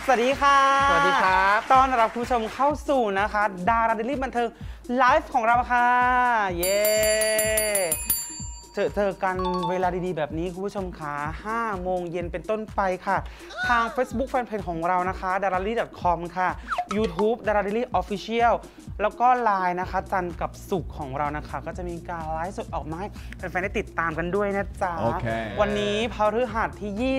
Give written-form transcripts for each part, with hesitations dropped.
สวัสดีค่ะสวัสดีครับต้อนรับคุณผู้ชมเข้าสู่นะคะดาราเดลี่บันเทิงไลฟ์ของเราค่ะเย้เจอกันเวลาดีๆแบบนี้คุณผู้ชมค่ะ5 โมงเย็นเป็นต้นไปค่ะทาง Facebook Fanpage ของเรานะคะ darali.com ค่ะ YouTube Darali Official แล้วก็ LINE นะคะจันทร์กับศุกร์ของเรานะคะก็จะมีการไลฟ์สดออกมาให้แฟนๆได้ติดตามกันด้วยนะจ๊ะ วันนี้พฤหัสที่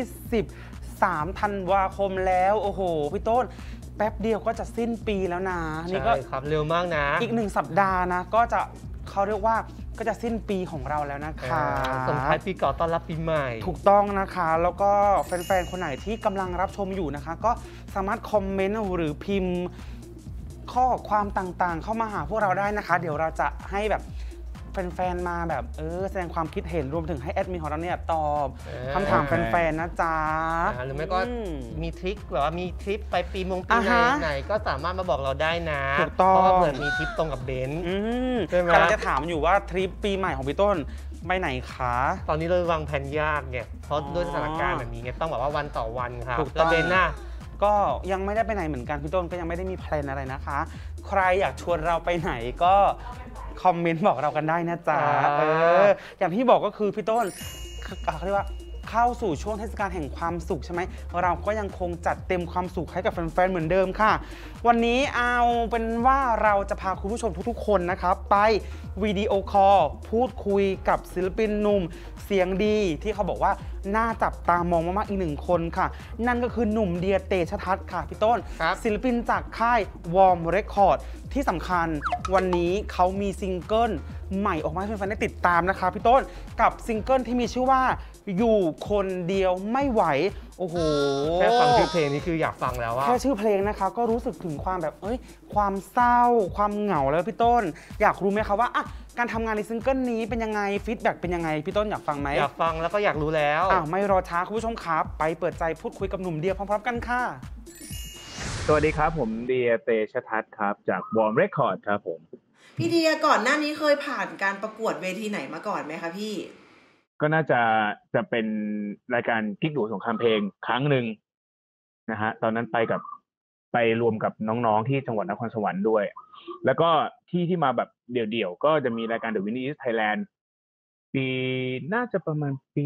23 ธันวาคมแล้วโอ้โหพี่ต้นแป๊บเดียวก็จะสิ้นปีแล้วนะนี่ก็ครับเร็วมากนะอีก1 สัปดาห์นะก็จะเขาเรียกว่าก็จะสิ้นปีของเราแล้วนะคะส่งท้ายปีเก่าต้อนรับปีใหม่ถูกต้องนะคะแล้วก็แฟนๆคนไหนที่กำลังรับชมอยู่นะคะก็สามารถคอมเมนต์หรือพิมพ์ข้อความต่างๆเข้ามาหาพวกเราได้นะคะเดี๋ยวเราจะให้แบบแฟนๆมาแบบแสดงความคิดเห็นรวมถึงให้แอดมินของเราเนี่ยตอบคำถามแฟนๆนะจ๊ะหรือไม่ก็มีทริคแบบว่ามีทริปไปปีมงปีไหนก็สามารถมาบอกเราได้นะเพราะว่าเผื่อมีทริปตรงกับเบนซ์ใช่ไหมเราจะถามอยู่ว่าทริปปีใหม่ของพี่ต้นไปไหนคะตอนนี้เราวางแผนยากเนี่ยเพราะด้วยสถานการณ์แบบนี้ต้องแบบว่าวันต่อวันค่ะถูกต้องเบนซ์น่ะก็ยังไม่ได้ไปไหนเหมือนกันพี่ต้นก็ยังไม่ได้มีแพลนอะไรนะคะใครอยากชวนเราไปไหนก็คอมเมนต์บอกเรากันได้นะจ๊ะอย่างที่บอกก็คือพี่ต้นเขาเรียกว่าเข้าสู่ช่วงเทศกาลแห่งความสุขใช่ไหมเราก็ยังคงจัดเต็มความสุขให้กับแฟนๆเหมือนเดิมค่ะวันนี้เอาเป็นว่าเราจะพาคุณผู้ชมทุกๆคนนะครับไปวิดีโอคอลพูดคุยกับศิลปินหนุ่มเสียงดีที่เขาบอกว่าน่าจับตามองมากๆอีก1 คนค่ะนั่นก็คือหนุ่มเดียเตชะทัศน์ค่ะพี่ต้นศิลปินจากค่ายวอร์มเรคคอร์ดที่สำคัญวันนี้เขามีซิงเกิลใหม่ออกมาให้แฟนๆได้ติดตามนะคะพี่ต้นกับซิงเกิลที่มีชื่อว่าอยู่คนเดียวไม่ไหวโอ้โหแค่ฟังชื่อเพลงนี้คืออยากฟังแล้วว่าแค่ชื่อเพลงนะคะก็รู้สึกถึงความแบบความเศร้าความเหงาแล้วพี่ต้นอยากรู้ไหมคะว่าการทำงานในซิงเกิลนี้เป็นยังไงฟีดแบ็กเป็นยังไงพี่ต้นอยากฟังไหมอยากฟังแล้วก็อยากรู้แล้วไม่รอช้าคุณผู้ชมครับไปเปิดใจพูดคุยกับหนุ่มเดียพร้อมๆกันค่ะสวัสดีครับผมเดียเตชะทัศน์ครับจากวอร์มเรคคอร์ดครับผมพี่เดียก่อนหน้านี้เคยผ่านการประกวดเวทีไหนมาก่อนไหมคะพี่ก็น่าจะเป็นรายการกิ๊กดูสงครามเพลงครั้งหนึ่งนะฮะตอนนั้นไปรวมกับน้องๆที่จังหวัดนครสวรรค์ด้วยแล้วก็ที่มาแบบเดี่ยวๆก็จะมีรายการ The Winning is Thailand ปีน่าจะประมาณปี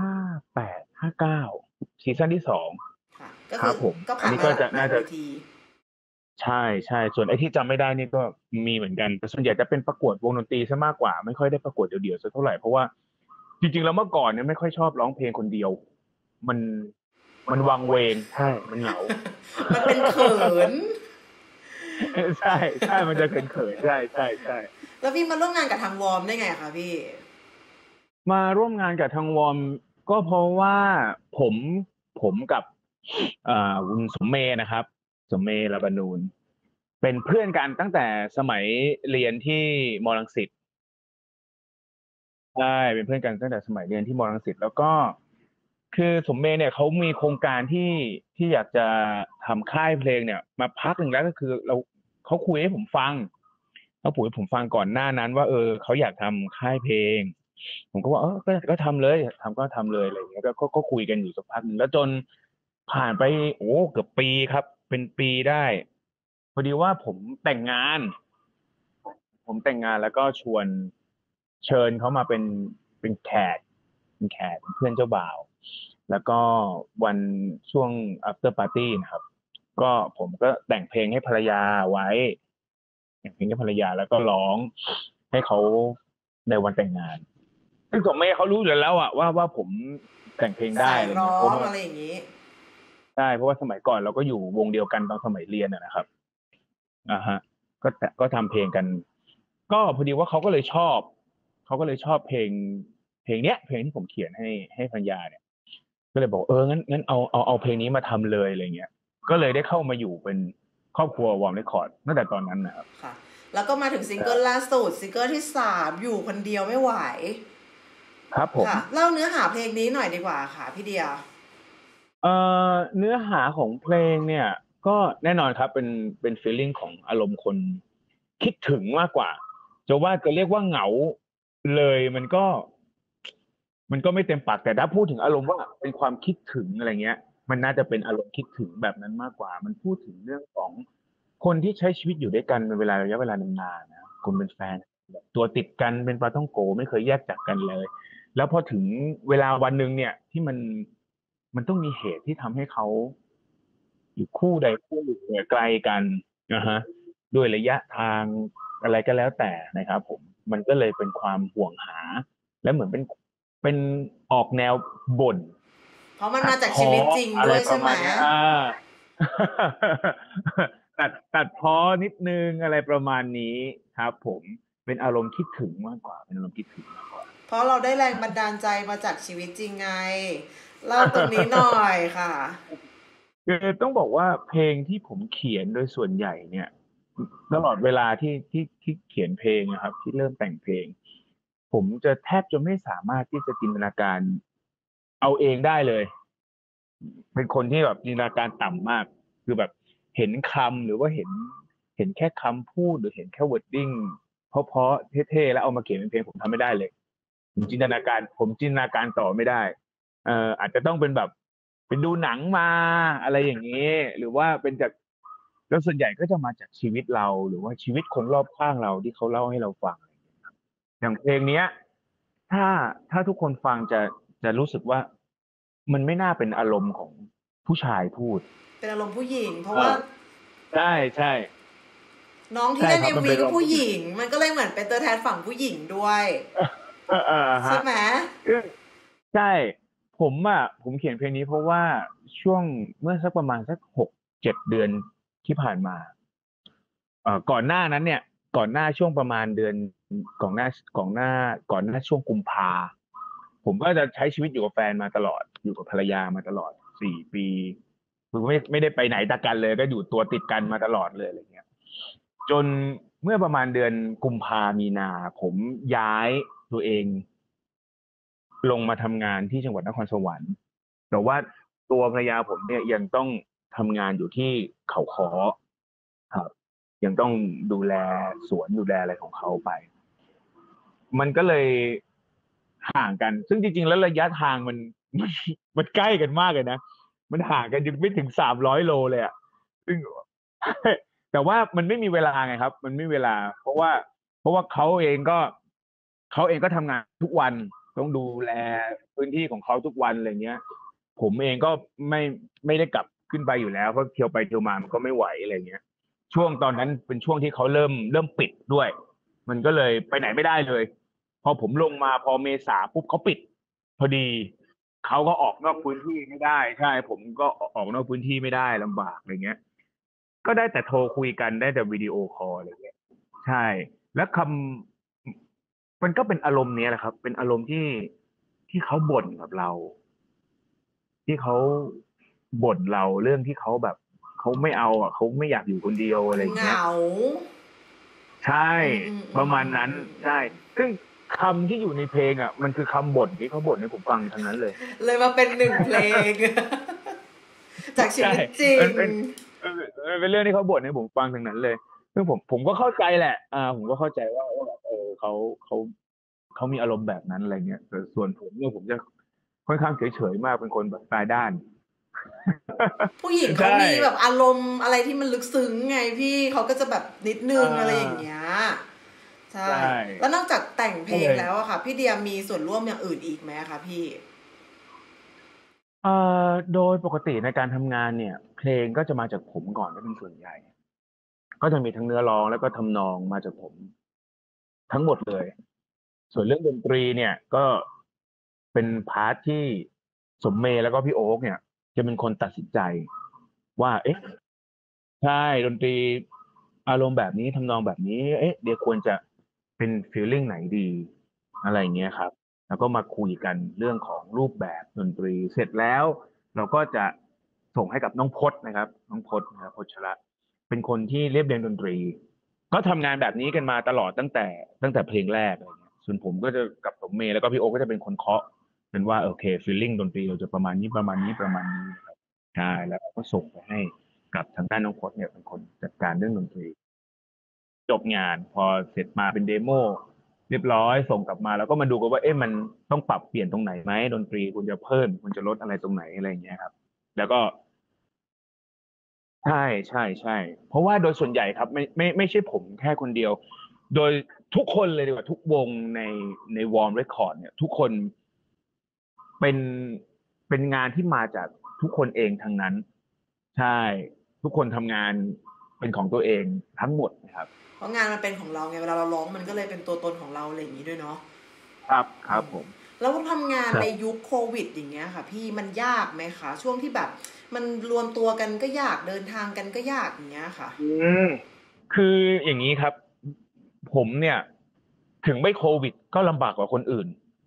58-59ซีซั่นที่2ครับผมอันนี้ก็จะน่าจะใช่ส่วนไอ้ที่จำไม่ได้นี่ก็มีเหมือนกันแต่ส่วนใหญ่จะเป็นประกวดวงดนตรีซะมากกว่าไม่ค่อยได้ประกวดเดี่ยวๆสักเท่าไหร่เพราะว่าจริงๆแล้วเมื่อก่อนเนี่ยไม่ค่อยชอบร้องเพลงคนเดียวมันวังเวงใช่มันเหงามันเป็นเขินใช่มันจะเขินใช่แล้วพี่มาร่วมงานกับทางวอร์มได้ไงคะพี่มาร่วมงานกับทางวอร์มก็เพราะว่าผมกับคุณสมเมย์นะครับสมเมย์ลาบานูนเป็นเพื่อนกันตั้งแต่สมัยเรียนที่มรังสิตใช่เป็นเพื่อนกันตั้งแต่สมัยเรียนที่มรังสิตแล้วก็คือสมเมย์เนี่ยเขามีโครงการที่อยากจะทำค่ายเพลงเนี่ยมาพักหนึ่งแล้วก็คือเขาคุยให้ผมฟังก่อนหน้านั้นว่าเขาอยากทำค่ายเพลงผมก็ว่าก็ทำเลยก็ทำเลยอะไรอย่างเงี้ยก็คุยกันอยู่สักพักนึงแล้วจนผ่านไปเกือบปีครับเป็นปีได้พอดีว่าผมแต่งงานแล้วก็เชิญเขามาเป็นแขกเพื่อนเจ้าบ่าวแล้วก็วันช่วง after party นะครับก็ผมก็แต่งเพลงให้ภรรยาไว้แต่งเพลงให้ภรรยาแล้วก็ร้องให้เขาในวันแต่งงานซึ่งผมไม่เขารู้อยู่แล้วว่าผมแต่งเพลงได้ร้องอะไรอย่างนี้ใช่เพราะว่าสมัยก่อนเราก็อยู่วงเดียวกันตอนสมัยเรียนนะครับฮะก็ทำเพลงกันก็พอดีว่าเขาก็เลยชอบเพลงเนี้ยเพลงที่ผมเขียนให้ภรรยาเนี่ยก็เลยบอกงั้นเอาเพลงนี้มาทำเลยอะไรเงี้ยก็เลยได้เข้ามาอยู่เป็นครอบครัววอร์มเรคคอร์ดตั้งแต่ตอนนั้นนะครับค่ะแล้วก็มาถึงซิงเกิลล่าสุดซิงเกิลที่3อยู่คนเดียวไม่ไหวครับผมเล่าเนื้อหาเพลงนี้หน่อยดีกว่าค่ะพี่เดียเนื้อหาของเพลงเนี่ยก็แน่นอนครับเป็นฟีลลิ่งของอารมณ์คนคิดถึงมากกว่าจะเรียกว่าเหงาเลยมันก็ไม่เต็มปากแต่ถ้าพูดถึงอารมณ์ว่าเป็นความคิดถึงอะไรเงี้ยมันน่าจะเป็นอารมณ์คิดถึงแบบนั้นมากกว่ามันพูดถึงเรื่องของคนที่ใช้ชีวิตอยู่ด้วยกันเป็นเวลาระยะเวลานานๆนะคนเป็นแฟนแบบตัวติดกันเป็นปลาท่องโกไม่เคยแยกจากกันเลยแล้วพอถึงเวลาวันหนึ่งเนี่ยที่มันต้องมีเหตุที่ทำให้เขาอยู่คู่ใดคู่หนึ่งเนี่ยไกลกันนะฮะด้วยระยะทางอะไรก็แล้วแต่นะครับผมมันก็เลยเป็นความห่วงหาและเหมือนเป็นออกแนวบ่นเพราะมันมาจากชีวิตจริงด้วยใช่ไหมตัดพ้อนิดนึงอะไรประมาณนี้ครับผมเป็นอารมณ์คิดถึงมากกว่าเป็นอารมณ์คิดถึงมากกว่าเพราะเราได้แรงบันดาลใจมาจากชีวิตจริงไงเล่าตรงนี้หน่อยค่ะคือต้องบอกว่าเพลงที่ผมเขียนโดยส่วนใหญ่เนี่ยตลอดเวลาที่เขียนเพลงนะครับที่เริ่มแต่งเพลงผมจะแทบจะไม่สามารถที่จะจินตนาการเอาเองได้เลยเป็นคนที่แบบจินตนาการต่ำมากคือแบบเห็นคำหรือว่าเห็นแค่คำพูดหรือเห็นแค่ wording เพราะเท่ๆแล้วเอามาเขียนเป็นเพลงผมทำไม่ได้เลยผมจินตนาการต่อไม่ได้อาจจะต้องเป็นแบบเป็นดูหนังมาอะไรอย่างนี้หรือว่าเป็นจากแล้วส่วนใหญ่ก็จะมาจากชีวิตเราหรือว่าชีวิตคนรอบข้างเราที่เขาเล่าให้เราฟังอย่างเพลงเนี้ยถ้าทุกคนฟังจะรู้สึกว่ามันไม่น่าเป็นอารมณ์ของผู้ชายพูดเป็นอารมณ์ผู้หญิงเพราะว่าใช่น้องที่เล่น MV ก็ผู้หญิงมันก็เลยเหมือนเป็นตัวแทนฝั่งผู้หญิงด้วยใช่ไหมใช่ผมเขียนเพลงนี้เพราะว่าช่วงเมื่อสักประมาณสัก6-7 เดือนที่ผ่านมาก่อนหน้านั้นเนี่ยก่อนหน้าช่วงประมาณเดือนก่อนหน้าช่วงกุมภาผมก็จะใช้ชีวิตอยู่กับแฟนมาตลอดอยู่กับภรรยามาตลอด4 ปีคือไม่ได้ไปไหนตะกันเลยก็อยู่ตัวติดกันมาตลอดเลยอะไรเงี้ยจนเมื่อประมาณเดือนกุมภามีนาผมย้ายตัวเองลงมาทำงานที่จังหวัดนครสวรรค์แต่ว่าตัวภรรยาผมเนี่ยยังต้องทำงานอยู่ที่เขาค้อครับยังต้องดูแลสวนดูแลอะไรของเขาไปมันก็เลยห่างกันซึ่งจริงๆแล้วระยะทางมันใกล้กันมากเลยนะมันห่างกันยังไม่ถึง300 โลเลยอ่ะซึ่งแต่ว่ามันไม่มีเวลาไงครับมันไม่มีเวลาเพราะว่าเขาเองก็ทำงานทุกวันต้องดูแลพื้นที่ของเขาทุกวันอะไรเงี้ยผมเองก็ไม่ได้กลับขึ้นไปอยู่แล้วเพราะเที่ยวไปเที่ยวมามันก็ไม่ไหวอะไรเงี้ยช่วงตอนนั้นเป็นช่วงที่เขาเริ่มปิดด้วยมันก็เลยไปไหนไม่ได้เลยพอผมลงมาพอเมษาปุ๊บเขาปิดพอดีเขาก็ออกนอกพื้นที่ไม่ได้ใช่ผมก็ออกนอกพื้นที่ไม่ได้ลำบากอะไรเงี้ยก็ได้แต่โทรคุยกันได้แต่วิดีโอคอลอะไรเงี้ยใช่แล้วมันก็เป็นอารมณ์นี้แหละครับเป็นอารมณ์ที่เขาบ่นกับเราที่เขาบ่นเราเรื่องที่เขาแบบเขาไม่เอาอ่ะเขาไม่อยากอยู่คนเดียวอะไรอย่างเงี้ยใช่ประมาณนั้นใช่ซึ่งคำที่อยู่ในเพลงอ่ะมันคือคำบ่นที่เขาบ่นให้ผมฟังทั้งนั้นเลยมาเป็น1 เพลงจากชีวิตจริงเป็นเรื่องที่เขาบ่นให้ผมฟังทั้งนั้นเลยซึ่งผมก็เข้าใจแหละผมก็เข้าใจว่าเขามีอารมณ์แบบนั้นอะไรเงี้ยแต่ส่วนผมเนี่ยผมจะค่อนข้างเฉยๆมากเป็นคนแบบตายด้านผู้หญิงเขามีแบบอารมณ์อะไรที่มันลึกซึ้งไงพี่เขาก็จะแบบนิดนึงอะไรอย่างเงี้ยใช่แล้วนอกจากแต่งเพลงแล้วอะค่ะพี่เดียมีส่วนร่วมอย่างอื่นอีกไหมคะพี่โดยปกติในการทำงานเนี่ยเพลงก็จะมาจากผมก่อนเป็นส่วนใหญ่ก็จะมีทั้งเนื้อร้องแล้วก็ทำนองมาจากผมทั้งหมดเลยส่วนเรื่องดนตรีเนี่ยก็เป็นพาร์ทที่สมเมย์แล้วก็พี่โอ๊คเนี่ยจะเป็นคนตัดสินใจว่าเอ๊ะใช่ดนตรีอารมณ์แบบนี้ทำนองแบบนี้เดี๋ยวควรจะเป็นฟีลลิ่งไหนดีอะไรเงี้ยครับแล้วก็มาคุยกันเรื่องของรูปแบบดนตรีเสร็จแล้วเราก็จะส่งให้กับน้องพจน์นะครับน้องพจน์นะครับพจน์ชระเป็นคนที่เรียบเรียงดนตรีก็ทำงานแบบนี้กันมาตลอดตั้งแต่เพลงแรกอะไรเงี้ยส่วนผมก็จะกับสมเมย์แล้วก็พี่โอ๊คก็จะเป็นคนเคาะเป็นว่าโอเคฟีลลิ่งดนตรีเราจะประมาณนี้ครับใช่แล้วก็ส่งไปให้กับทางด้านน้องพจน์เนี่ยเป็นคนจัดการเรื่องดนตรีจบงานพอเสร็จมาเป็นเดโมเรียบร้อยส่งกลับมาแล้วก็มาดูกันว่ามันต้องปรับเปลี่ยนตรงไหนไหมดนตรีคุณจะเพิ่มคุณจะลดอะไรตรงไหนอะไรอย่างเงี้ยครับแล้วก็ใช่ใช่ใช่เพราะว่าโดยส่วนใหญ่ครับไม่ใช่ผมแค่คนเดียว โดยทุกคนเลยดีกว่าทุกวงในวอร์มเรคคอร์ดเนี่ยทุกคนเป็นเป็นงานที่มาจากทุกคนเองทั้งนั้น ใช่ทุกคนทำงานเป็นของตัวเองทั้งหมดนะครับเพราะงานมันเป็นของเราไงเวลาเราร้องมันก็เลยเป็นตัวตนของเราอะไรอย่างนี้ด้วยเนาะครับครับผมแล้วทำงานในยุคโควิดอย่างเงี้ยค่ะพี่มันยากไหมคะช่วงที่แบบมันรวมตัวกันก็ยากเดินทางกันก็ยากอย่างเงี้ยค่ะคืออย่างนี้ครับ ผมเนี่ยถึงไม่โควิดก็ลำบากกว่าคนอื่น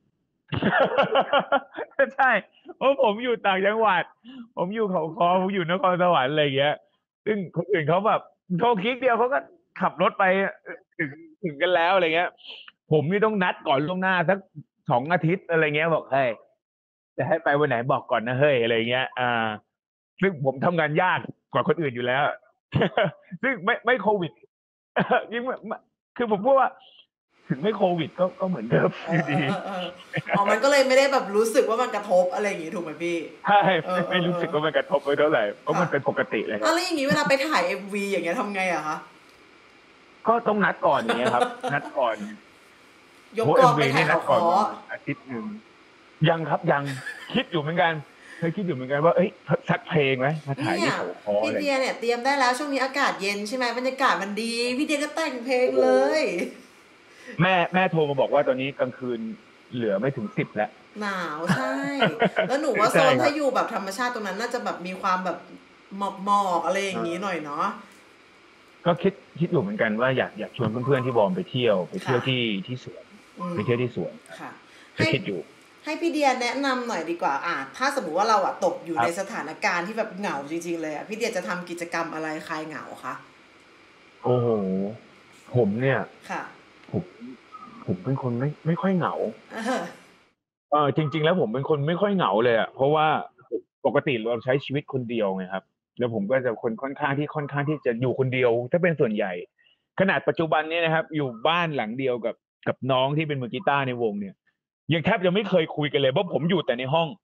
ใช่เพราะผมอยู่ต่างจังหวัดผมอยู่เขาคอผมอยู่นครสวรรค์อะไรเงี้ยซึ่งคนอื่นเขาแบบโทรคลิกเดียวเขาก็ขับรถไปถึงถึงกันแล้วอะไรเงี้ยผมนี่ต้องนัดก่อนล่วงหน้าสัก2 อาทิตย์อะไรเงี้ยบอกเฮ้ยจะให้ไปวันไหนบอกก่อนนะเฮ้ยอะไรเงี้ยซึ่งผมทำงานยากกว่าคนอื่นอยู่แล้วซึ่งไม่โควิดยิ่งคือผมพูดว่าถึงไม่โควิดก็เหมือนเดิมอยู่ดีอ๋อมันก็เลยไม่ได้แบบรู้สึกว่ามันกระทบอะไรอย่างงี้ถูกไหมพี่ใช่ไม่รู้สึกว่ามันกระทบไปเท่าไหร่เพราะมันเป็นปกติเลยครับแล้วอย่างงี้เวลาไปถ่าย MV อย่างเงี้ยทำไงอะคะก็ต้องนัดก่อนอย่างเงี้ยครับนัดก่อนยกกองไปถ่ายขออาทิตย์นึงยังครับยังคิดอยู่เหมือนกันเคยคิดอยู่เหมือนกันว่าสักเพลงไหมมาถ่ายที่เขาคอพี่เดียเนี่ยเตรียมได้แล้วช่วงนี้อากาศเย็นใช่ไหมบรรยากาศมันดีพี่เดียก็แต่งเพลงเลยแม่โทรมาบอกว่าตอนนี้กลางคืนเหลือไม่ถึง10แล้วหนาวใช่แล้วหนูว่าโซนถ้าอยู่แบบธรรมชาติตรงนั้นน่าจะแบบมีความแบบหมอกอะไรอย่างนี้หน่อยเนาะก็คิดอยู่เหมือนกันว่าอยากชวนเพื่อนๆที่บอมไปเที่ยวที่สวนไปเที่ยวที่สวนค่ะคิดอยู่ให้พี่เดียแนะนำหน่อยดีกว่าถ้าสมมติว่าเราตกอยู่ในสถานการณ์ที่แบบเหงาจริงๆเลยพี่เดียจะทำกิจกรรมอะไรคลายเหงาคะโอ้โหผมเนี่ยค่ะผมเป็นคนไม่ค่อยเหงาจริงๆแล้วผมเป็นคนไม่ค่อยเหงาเลยเพราะว่าปกติเราใช้ชีวิตคนเดียวไงครับแล้วผมก็จะคนค่อนข้างที่จะอยู่คนเดียวถ้าเป็นส่วนใหญ่ขนาดปัจจุบันนี้นะครับอยู่บ้านหลังเดียวกับน้องที่เป็นมือกีตาร์ในวงเนี่ยยังแทบจะไม่เคยคุยกันเลยเพราะผมอยู่แต่ในห้อง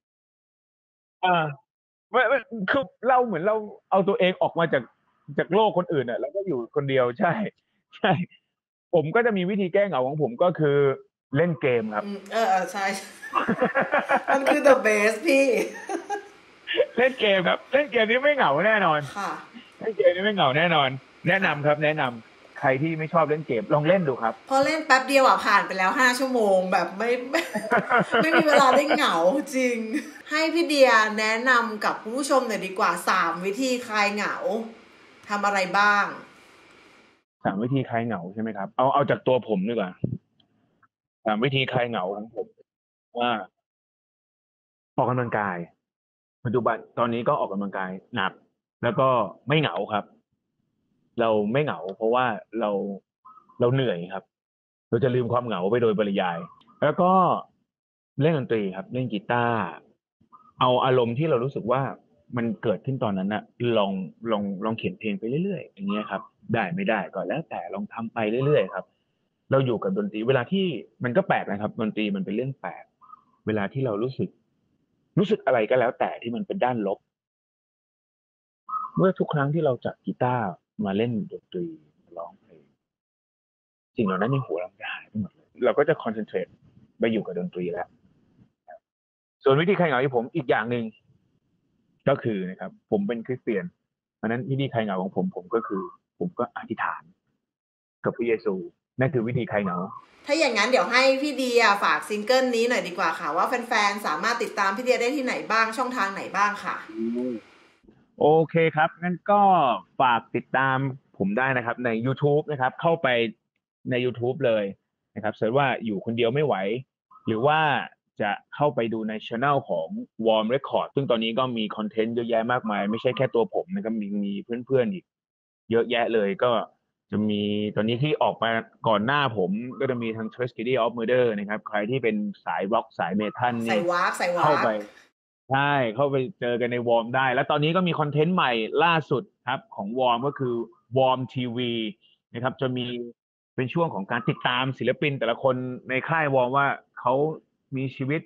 ไม่คือเราเหมือนเราเอาตัวเองออกมาจากโลกคนอื่นแล้วก็อยู่คนเดียวใช่ผมก็จะมีวิธีแก้เหงาของผมก็คือเล่นเกมครับใช่มันคือ the best พี่เล่นเกมครับเล่นเกมนี้ไม่เหงาแน่นอนค่ะเล่นเกมนี้ไม่เหงาแน่นอนแนะนำครับแนะนำใครที่ไม่ชอบเล่นเกมลองเล่นดูครับพอเล่นแป๊บเดียวผ่านไปแล้ว5 ชั่วโมงแบบไม่มีเวลาได้เหงาจริงให้พี่เดียแนะนำกับผู้ชมหน่อยดีกว่า3 วิธีคลายเหงาทำอะไรบ้าง 3 วิธีคลายเหงาใช่ไหมครับเอาจากตัวผมดีกว่า3 วิธีคลายเหงาของผมว่าออกกำลังกายปัจจุบันตอนนี้ก็ออกกำลังกายหนักแล้วก็ไม่เหงาครับเราไม่เหงาเพราะว่าเราเหนื่อยครับเราจะลืมความเหงาไปโดยปริยายแล้วก็เล่นดนตรีครับเล่นกีตาร์เอาอารมณ์ที่เรารู้สึกว่ามันเกิดขึ้นตอนนั้นนะลองเขียนเพลงไปเรื่อยๆอย่างเงี้ยครับได้ไม่ได้ก็แล้วแต่ลองทำไปเรื่อยๆครับเราอยู่กับดนตรีเวลาที่มันก็แปลกนะครับดนตรีมันเป็นเรื่องแปลกเวลาที่เรารู้สึกอะไรก็แล้วแต่ที่มันเป็นด้านลบเมื่อทุกครั้งที่เราจับกีตาร์มาเล่นดนตรีร้องเพลงสิ่งเหล่านั้นในหัวเราจะหายไปหมดเลยเราก็จะคอนเซนเทรตไปอยู่กับดนตรีแล้วส่วนวิธีคลายเหงาของผมอีกอย่างหนึ่งก็คือนะครับผมเป็นคริสเตียนเพราะนั้นวิธีคลายเหงาของผมก็คือผมก็อธิษฐานกับพระเยซูนั่นคือวิธีคลายเหงาถ้าอย่างนั้นเดี๋ยวให้พี่เดียฝากซิงเกิลนี้หน่อยดีกว่าค่ะว่าแฟนๆสามารถติดตามพี่เดียได้ที่ไหนบ้างช่องทางไหนบ้างค่ะโอเคครับงั้นก็ฝากติดตามผมได้นะครับใน YouTube นะครับเข้าไปใน YouTube เลยนะครับเสิร์ชว่าอยู่คนเดียวไม่ไหวหรือว่าจะเข้าไปดูใน channel ของ Warm Record ซึ่งตอนนี้ก็มีคอนเทนต์เยอะแยะมากมายไม่ใช่แค่ตัวผมนะครับมีเพื่อนๆอีกเยอะแยะเลยก็จะมีตอนนี้ที่ออกมาก่อนหน้าผมก็จะมีทาง Tragedy of Murder นะครับใครที่เป็นสายร็อกสายเมทัลนี่เข้าไปใช่เข้าไปเจอกันในวอร์มได้แล้วตอนนี้ก็มีคอนเทนต์ใหม่ล่าสุดครับของวอร์มก็คือวอร์มทีวีนะครับจะมีเป็นช่วงของการติดตามศิลปินแต่ละคนในค่ายวอร์มว่าเขามีชีวิต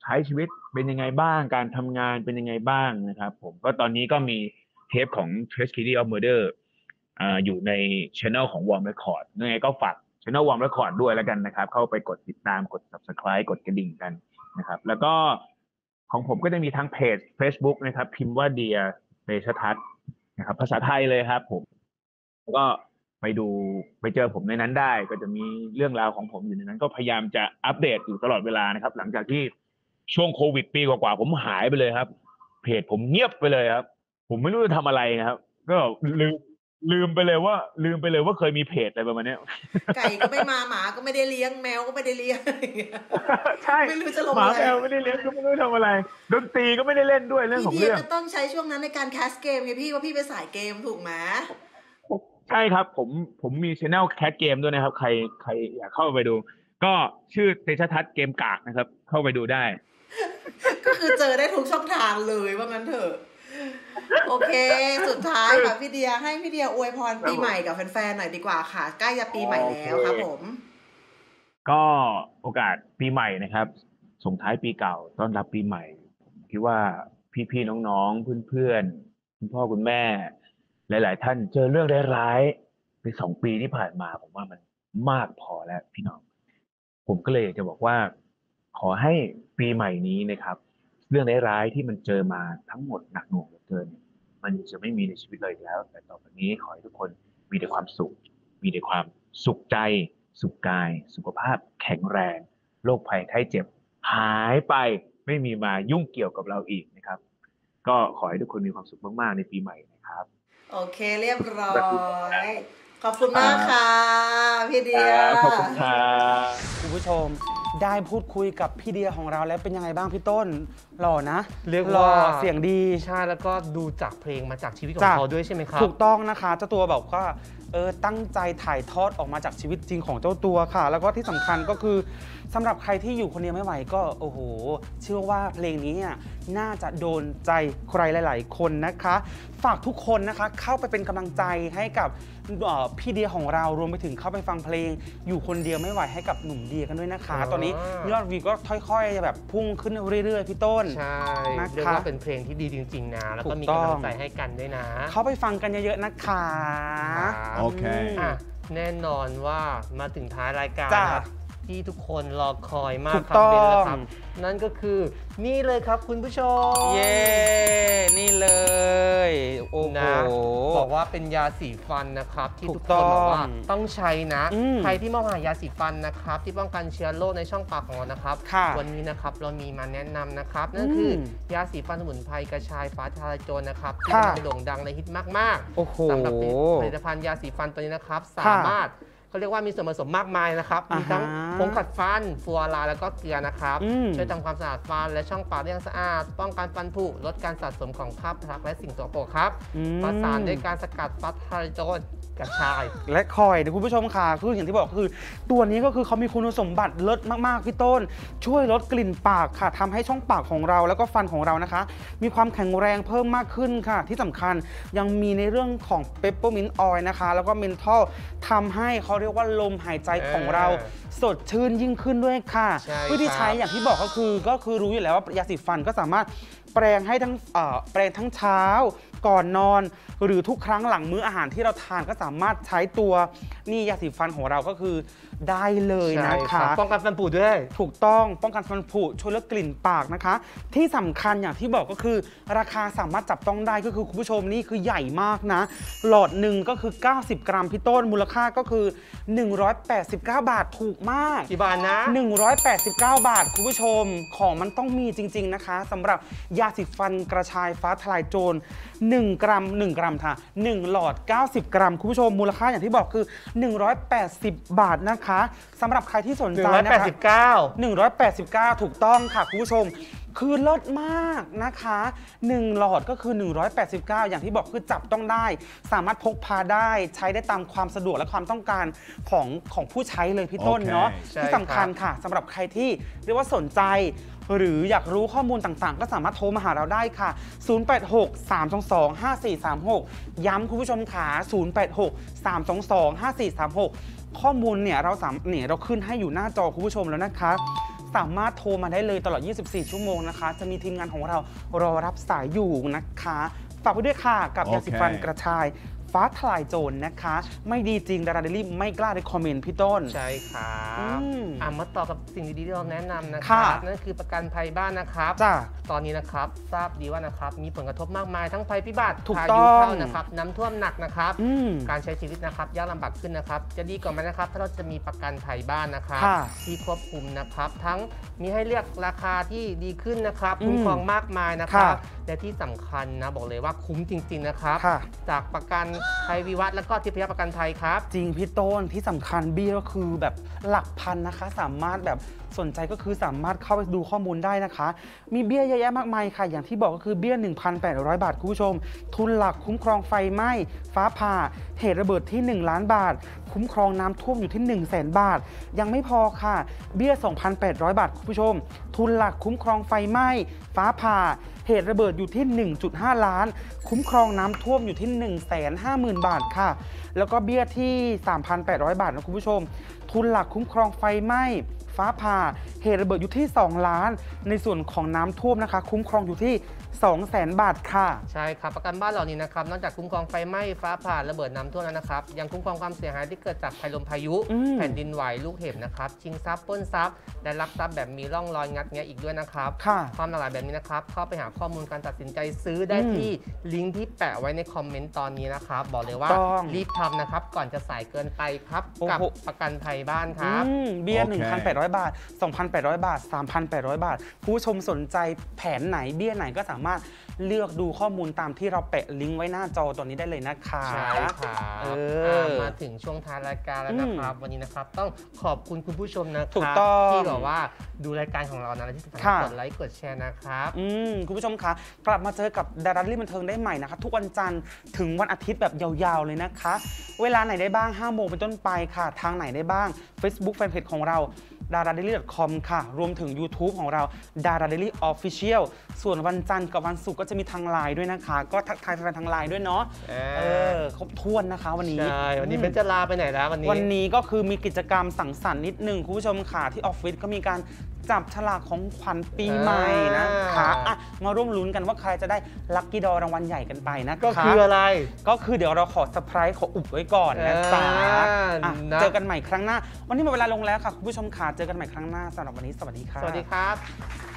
ใช้ชีวิตเป็นยังไงบ้างการทำงานเป็นยังไงบ้างนะครับผมก็ตอนนี้ก็มีเทปของ Tragedy of Murder อยู่ใน channel ของ Warm Record ยังไงก็ฝาก channel Warm Record ด้วยแล้วกันนะครับเข้าไปกดติดตามกด subscribe กดกระดิ่งกันนะครับแล้วก็ของผมก็จะมีทั้งเพจ Facebook นะครับพิมพ์ว่าเดียเตชะทัศน์นะครับภาษาไทยเลยครับผมแล้วก็ไปเจอผมในนั้นได้ก็จะมีเรื่องราวของผมอยู่ในนั้นก็พยายามจะอัปเดตอยู่ตลอดเวลานะครับหลังจากที่ช่วงโควิดปีกว่าๆผมหายไปเลยครับเพจผมเงียบไปเลยครับผมไม่รู้จะทำอะไรนะครับก็ลืมไปเลยว่าเคยมีเพจอะไรประมาณนี้ไก่ก็ไม่มาหมาก็ไม่ได้เลี้ยงแมวก็ไม่ได้เลี้ยงใช่ไม่รู้จะลงหมาแมวไม่ได้เลี้ยงก็ไม่รู้ทำอะไรดนตรีก็ไม่ได้เล่นด้วยเรื่องของเรื่องพี่ต้องใช้ช่วงนั้นในการแคสเกมไงพี่ว่าพี่ไปสายเกมถูกไหมใช่ครับผมมี channel แคสเกมด้วยนะครับใครอยากเข้าไปดูก็ชื่อเตชะทัศน์เกมกากนะครับเข้าไปดูได้ก็คือเจอได้ทุกช่องทางเลยว่างั้นเถอะโอเคสุดท้ายค่ะพี่เดียให้พี่เดียอวยพรปีใหม่กับแฟนๆหน่อยดีกว่าค่ะใกล้จะปีใหม่แล้วครับผมก็โอกาสปีใหม่นะครับส่งท้ายปีเก่าต้อนรับปีใหม่คิดว่าพี่ๆน้องๆเพื่อนๆคุณพ่อคุณแม่หลายๆท่านเจอเรื่องร้ายๆใน2 ปีที่ผ่านมาผมว่ามันมากพอแล้วพี่น้องผมก็เลยอยากจะบอกว่าขอให้ปีใหม่นี้นะครับเรื่องร้ายๆที่มันเจอมาทั้งหมดหนักหน่วงเหลือเกินมันจะไม่มีในชีวิตเลยแล้วแต่ต่อไปนี้ขอให้ทุกคนมีแต่ความสุขมีแต่ความสุขใจสุขกายสุขภาพแข็งแรงโรคภัยไข้เจ็บหายไปไม่มีมายุ่งเกี่ยวกับเราอีกนะครับก็ขอให้ทุกคนมีความสุขมากๆในปีใหม่นะครับโอเคเรียบร้อยขอบคุณมากค่ะพี่เดียขอบคุณครับคุณผู้ชมได้พูดคุยกับพี่เดียของเราแล้วเป็นยังไงบ้างพี่ต้นหล่อนะเรียกว่าเสียงดีใช่แล้วก็ดูจากเพลงมาจากชีวิตของเขาด้วยใช่ไหมครับถูกต้องนะคะเจ้าตัวบอกว่าตั้งใจถ่ายทอดออกมาจากชีวิตจริงของเจ้าตัวค่ะแล้วก็ที่สำคัญก็คือสำหรับใครที่อยู่คนเดียวไม่ไหวก็โอ้โหเชื่อว่าเพลงนี้น่าจะโดนใจใครหลายๆคนนะคะฝากทุกคนนะคะเข้าไปเป็นกำลังใจให้กับพี่เดียของเรารวมไปถึงเข้าไปฟังเพลงอยู่คนเดียวไม่ไหวให้กับหนุ่มเดียกันด้วยนะคะตอนนี้ยอดวิวก็ค่อยๆแบบพุ่งขึ้นเรื่อยๆพี่ต้นใช่เรียกว่าเป็นเพลงที่ดีจริงๆนะแล้วก็มีกำลังใจให้กันด้วยนะเข้าไปฟังกันเยอะๆนะคะโอเคแน่นอนว่ามาถึงท้ายรายการที่ทุกคนรอคอยมากครับเบนแล้วครับนั่นก็คือนี่เลยครับคุณผู้ชมเย้นี่เลยโอ้โหบอกว่าเป็นยาสีฟันนะครับที่ทุกคนบอกว่าต้องใช้นะใครที่มองหายาสีฟันนะครับที่ป้องกันเชื้อโรคในช่องปากของเรานะครับวันนี้นะครับเรามีมาแนะนำนะครับนั่นคือยาสีฟันสมุนไพรกระชายฟ้าทลายโจรนะครับที่กำลังโด่งดังในฮิตมากๆสำหรับผลิตภัณฑ์ยาสีฟันตัวนี้นะครับสามารถเขาเรียกว่ามีส่วนผสมมากมายนะครับมีทั้งผงขัดฟันฟลูออไรด์แล้วก็เกลือนะครับช่วยทำความสะอาดฟันและช่องปากได้อย่างสะอาดป้องกันฟันผุลดการสะสมของคราบพลักและสิ่งสกปรกครับประสานด้วยการสกัดฟ้าทลายโจรกระชายและคอยคุณผู้ชมค่ะคืออย่างที่บอกคือตัวนี้ก็คือเขามีคุณสมบัติเลิศมากๆพี่ต้นช่วยลดกลิ่นปากค่ะทำให้ช่องปากของเราแล้วก็ฟันของเรานะคะมีความแข็งแรงเพิ่มมากขึ้นค่ะที่สำคัญยังมีในเรื่องของเปปเปอร์มินต์ออยล์นะคะแล้วก็เมนทอลทำให้เขาเรียกว่าลมหายใจของเราสดชื่นยิ่งขึ้นด้วยค่ะวิธีใช้อย่างที่บอกก็คือรู้อยู่แล้วว่ายาสีฟันก็สามารถแปรงให้แปรงทั้งเช้าก่อนนอนหรือทุกครั้งหลังมื้ออาหารที่เราทานก็สามารถใช้ตัวนี่ยาสีฟันของเราก็คือได้เลยนะคะป้องกันฟันผุด้วยถูกต้องป้องกันฟันผุช่วยลดกลิ่นปากนะคะที่สำคัญอย่างที่บอกก็คือราคาสามารถจับต้องได้ก็คือคุณผู้ชมนี่คือใหญ่มากนะหลอดหนึ่งก็คือ90 กรัมพี่ต้นมูลค่าก็คือ189 บาทถูกมากกี่บาทนะ 189 บาทคุณผู้ชมของมันต้องมีจริงๆนะคะสำหรับยาสีฟันกระชายฟ้าทลายโจร1 กรัมค่ะ1หลอด90 กรัมคุณผู้ชมมูลค่าอย่างที่บอกคือ180 บาทนะคะสำหรับใครที่สนใจนะคะ189ถูกต้องค่ะคุณผู้ชมคือลดมากนะคะ1หลอดก็คือ189อย่างที่บอกคือจับต้องได้สามารถพกพาได้ใช้ได้ตามความสะดวกและความต้องการของผู้ใช้เลยพี่ต้นเนาะที่สำคัญค่ะสำหรับใครที่เรียกว่าสนใจหรืออยากรู้ข้อมูลต่างๆก็สามารถโทรมาหาเราได้ค่ะ086-322-5436ย้ำคุณผู้ชมค่ะ086-322-5436ข้อมูลเนี่ยเราขึ้นให้อยู่หน้าจอคุณผู้ชมแล้วนะคะสามารถโทรมาได้เลยตลอด 24 ชั่วโมงนะคะจะมีทีมงานของเรารอรับสายอยู่นะคะฝากไว้ด้วยค่ะกับยาสีฟันกระชายฟ้าทลายโจรนะคะไม่ดีจริงดาราเดลี่ไม่กล้าได้คอมเมนต์พี่ต้นใช่ครับมาต่อกับสิ่งดีๆที่เราแนะนำนะครับนั่นคือประกันภัยบ้านนะครับตอนนี้นะครับทราบดีว่านะครับมีผลกระทบมากมายทั้งภัยพิบัติพายุเข้านะครับน้ำท่วมหนักนะครับการใช้ชีวิตนะครับยากลำบากขึ้นนะครับจะดีกว่าไหมนะครับถ้าเราจะมีประกันภัยบ้านนะครับที่ควบคุมนะครับทั้งมีให้เลือกราคาที่ดีขึ้นนะครับคุ้มครองมากมายนะครับและที่สำคัญนะบอกเลยว่าคุ้มจริงๆนะครับจากประกันภัยวิวัฒน์แล้วก็ทิพยประกันภัยครับจริงพี่ต้นที่สำคัญเบี้ยก็คือแบบหลักพันนะคะสามารถแบบสนใจก็คือสามารถเข้าไปดูข้อมูลได้นะคะมีเบี้ยเยอะแยะมากมายค่ะอย่างที่บอกก็คือเบี้ย 1,800 บาทคุณผู้ชมทุนหลักคุ้มครองไฟไหม้ฟ้าผ่าเหตุระเบิดที่1 ล้านบาทคุ้มครองน้ำท่วมอยู่ที่ 100,000 บาทยังไม่พอค่ะเบี้ย 2,800 บาทคุณผู้ชมทุนหลักคุ้มครองไฟไหม้ฟ้าผ่าเหตุระเบิดอยู่ที่ 1.5 ล้านคุ้มครองน้ำท่วมอยู่ที่ 150,000 บาทค่ะแล้วก็เบี้ยที่ 3,800 บาทนะคุณผู้ชมทุนหลักคุ้มครองไฟไหม้ฟ้าผ่าเหตุระเบิดอยู่ที่2 ล้านในส่วนของน้ำท่วมนะคะคุ้มครองอยู่ที่ 200,000 บาทค่ะใช่ครับประกันบ้านเหล่านี้นะครับนอกจากคุ้มครองไฟไหม้ฟ้าผ่าระเบิดน้ำท่วมแล้วนะครับยังคุ้มครองความเสียหายที่เกิดจากภัยลมพายุแผ่นดินไหวลูกเห็บนะครับชิงทรัพย์ปล้นทรัพย์และลักทรัพย์แบบมีร่องรอยงัดแงะอีกด้วยนะครับความหลากหลายแบบนี้นะครับเข้าไปหาข้อมูลการตัดสินใจซื้อได้ที่ลิงก์ที่แปะไว้ในคอมเมนต์ตอนนี้นะครับบอกเลยว่ารีบทำนะครับก่อนจะสายเกินไปครับกับประกันภัยบ้านครับเบี้ย 1,800 บาท 2,800 บาท 3,800 บาทผู้ชมสนใจแผนไหนเบี้ยไหนก็สามารถเลือกดูข้อมูลตามที่เราแปะลิงก์ไว้หน้าจอตัวนี้ได้เลยนะคะใช่ครับมาถึงช่วงท้ายรายการแล้วนะครับวันนี้นะครับต้องขอบคุณคุณผู้ชมนะครับที่บอกว่าดูรายการของเรานะและที่สำคัญกดไลค์กดแชร์นะครับคุณผู้ชมคะกลับมาเจอกับดาราลี่บันเทิงได้ใหม่นะคะทุกวันจันทร์ถึงวันอาทิตย์แบบยาวๆเลยนะคะเวลาไหนได้บ้าง 5 โมงเป็นต้นไปค่ะทางไหนได้บ้าง Facebook Fanpage ของเราdaradaily.com ค่ะรวมถึง YouTube ของเรา Daradaily Official ส่วนวันจันทร์กับวันศุกร์ก็จะมีทางไลน์ด้วยนะคะก็ทักทายทางไลน์ด้วยเนาะครบถ้วนนะคะวันนี้ใช่วันนี้เป็นจะลาไปไหนแล้ววันนี้ก็คือมีกิจกรรมสังสรรค์นิดนึงคุณผู้ชมค่ะที่ออฟฟิศก็มีการจับฉลากของขวัญปีใหม่นะคะมาร่วมลุ้นกันว่าใครจะได้ลัคกี้ดอรางวัลใหญ่กันไปนะคะก็คืออะไรก็คือเดี๋ยวเราขอเซอร์ไพรส์ขออุบไว้ก่อนนะจ๊ะเจอกันใหม่ครั้งหน้าวันนี้หมดเวลาลงแล้วค่ะคุณผู้ชมค่ะเจอกันใหม่ครั้งหน้าสำหรับวันนี้สวัสดีค่ะสวัสดีครับ